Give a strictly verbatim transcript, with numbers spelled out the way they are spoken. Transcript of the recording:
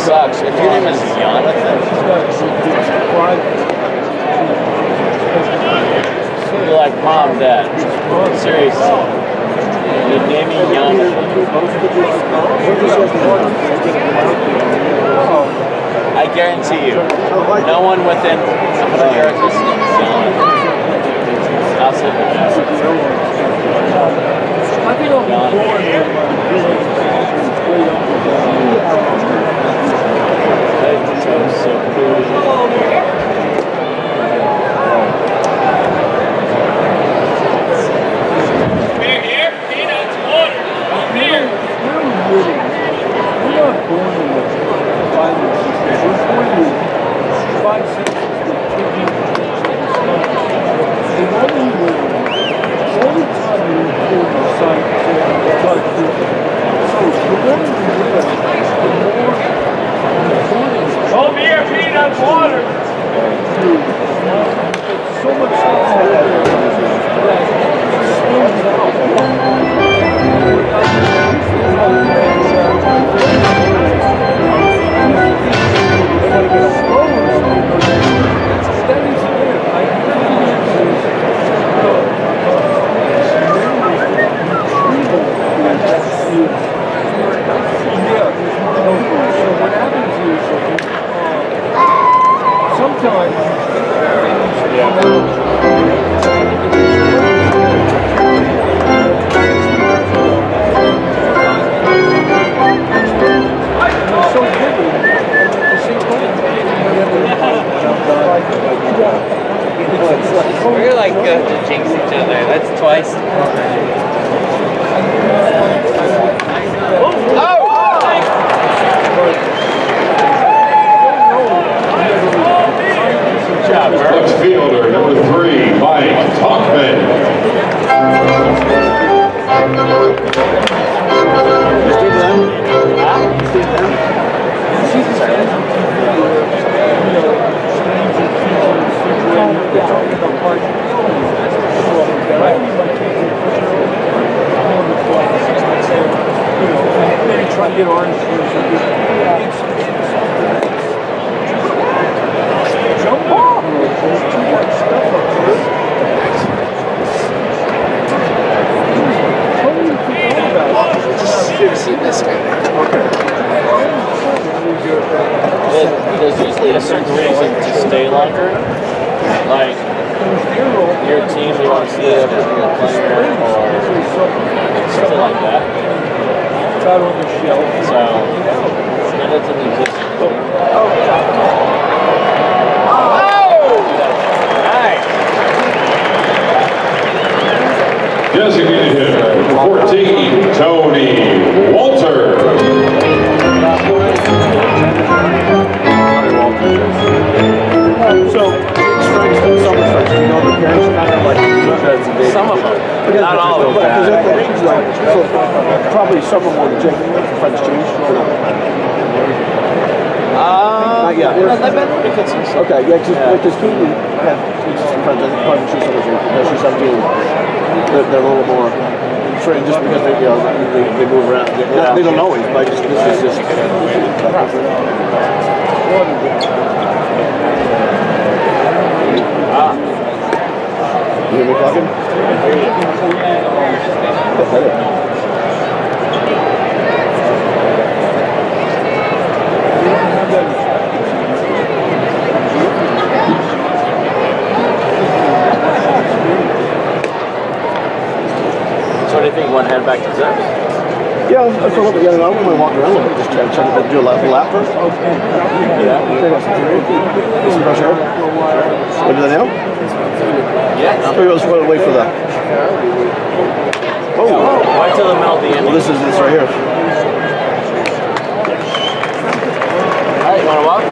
sucks. If your name is Jonathan, you're like mom, dad. Seriously. You're naming Jonathan. I guarantee you, no one within one hundred yards of this name is Jonathan. I'll say that. Jonathan. So cool. Beer here, peanuts, water. Beer. We're not born in the finance system. We're born in five senses that take you to the one you live in, all the time you record the science and the touch. So the more you live, the more important. Oh, beer, peanuts, water. So much stuff out there that spills out. Sometimes We're like going to jinx each other. That's twice. Next fielder, number three, Mike Talkman. Try to get orange juice. There's usually a certain reason to stay longer. Like, your team, you want to see a particular player or something like that. It's out on the shelf. So, that doesn't exist. Oh! Nice! Designated hitter, fourteen, Tony Walter. So, strikes and summer strikes, you know, the parents kind of like, Some of them. because Not all of them. Because if the name's like, so probably summer more than Jake, French change. Uh, Not yet. they've been pretty consistent. Okay, yeah, because Katie had some friends, I think probably she's seventeen, because she's seventeen, they're, they're a little more trained just because they, you know, they, they move around. They, Yeah. they don't always, but just, this is just. Ah. You hear me talking? That's better. So what do you think? One head back to Zip? Yeah, I feel a little bit, yeah, I wouldn't walk around a little bit, just try to, try to do a lap, a lap first. Yeah. Get some fresh air. Want to do that now? Yeah. Maybe I'll just wait for the. Oh! Right to the middle of the end. Well, this is this right here. Alright, you want to walk?